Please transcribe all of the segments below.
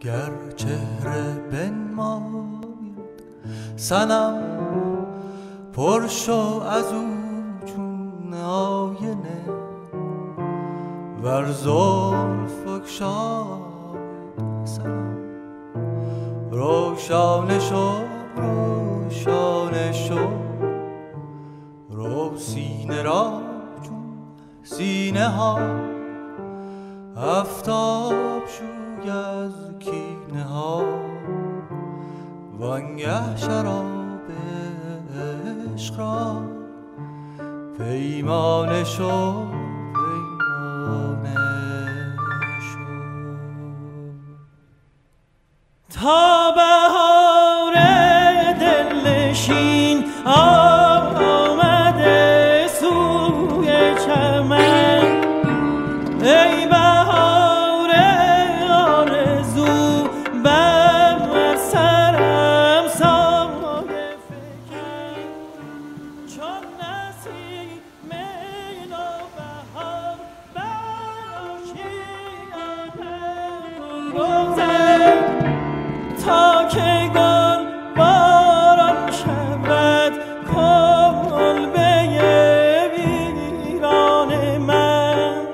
گر چهره بنماید صنم پر شو از او چون آینه ور زلف بگشاید صنم روشانه شو روشانه شو رو سینه را چون سینه ها آفتاب شوی از کینه ها وانگه شراب عشق را پیمانه شو پیمانه شو تا بهار دلنشین آمده سوی چمن ای بهار آرزو بر سرم سایه فکن چون نسیم نوبهار بر آشیانم بگذر تا که گل باران شود کلبه ویران من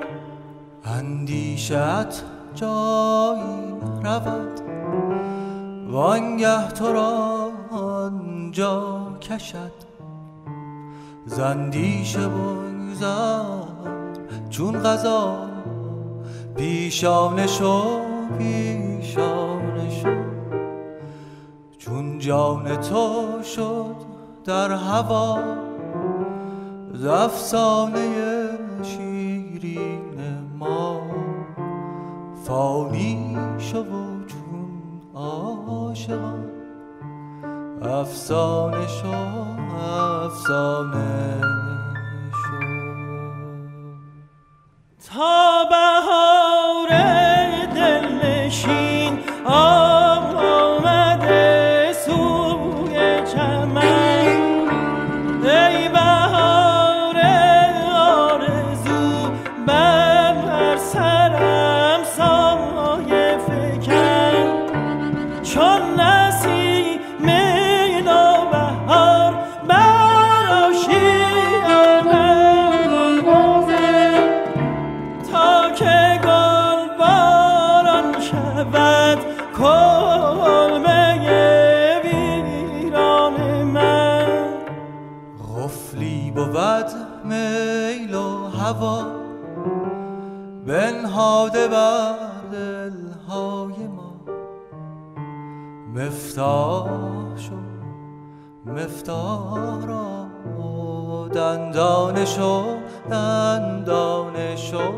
اندیشت جایی رود وانگه تو را آنجا کشد زندیشه بگذر چون قضا پیشانه شو پیشانه شو چون جان تو شد در هوا ز افسانه شیرین ما فانی شو چون عاشقان افسانه شو افسانه شو تا بهار دلنشین آمده سوی چمن ای بهار آرزو بر سرم سایه فکن چون نسیم نوبهار بر آشیانم بگذر تا که گل باران شود کلبه ویران من قفلی بود میل و هوا بنهاده بر دلهای ما مفتاح شو مفتاح را دندانه شو دندانه شو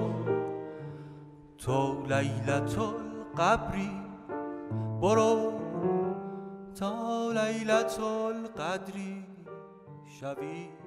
تو لیلة القبری برو تا لیلة القدری شوی